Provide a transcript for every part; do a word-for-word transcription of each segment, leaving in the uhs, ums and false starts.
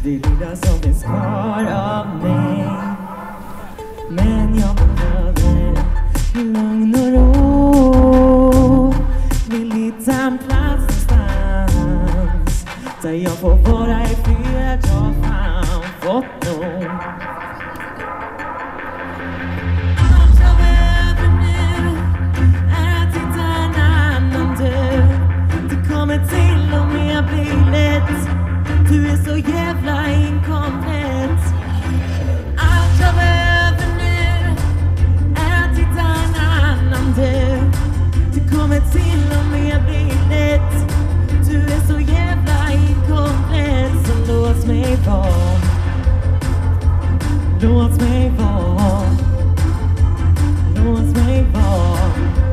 det lilla som finns kvar av mig. Men jag behöver lugn och ro. Vill hitta en plats någonstans där jag får vara i fred. Jag fan fått nog. Allt jag behöver nu är att hitta en annan du. Det kommer till och med bli lätt. Du är så jävla inkomplett. Allt jag behöver nu är att hitta en annan du. Det kommer till och med bli lätt. Du är så jävla inkomplett. Så låt mig vara. Låt mig vara. Låt mig vara.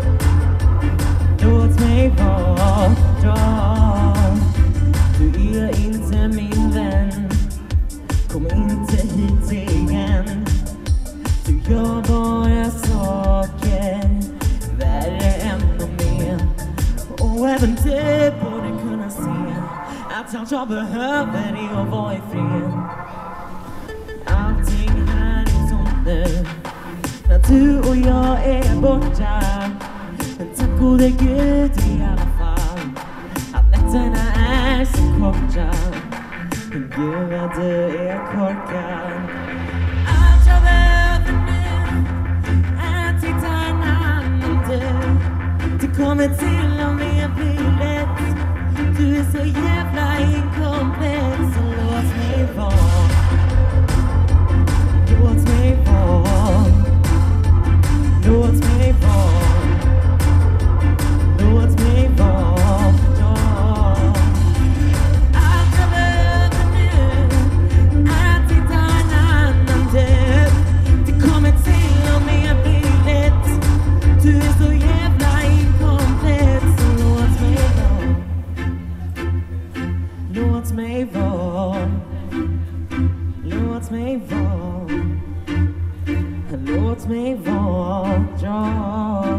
Låt mig vara. Du är inte min vän. Kom inte hit igen. Du gör bara saker värre ännu mer. Och även du borde kunna se att allt jag behöver är att vara i fred. Allting här är tomt nu när du och jag är borta. Men tack gode Gud i alla fall att nätterna är så korta. Men Gud vad du är korkad. Allt jag behöver nu är att hitta en annan du. Det kommer till och med bli lätt. Du är så jävla inkomplett. Så låt mig vara. Låt mig vara. Låt mig vara. Låt mig vara. Allt jag behöver nu är att hitta en annan du. Det kommer till och med bli lätt. Du är så jävla inkomplett. Så låt mig vara. Låt mig vara. Låt mig vara. Låt mig vara.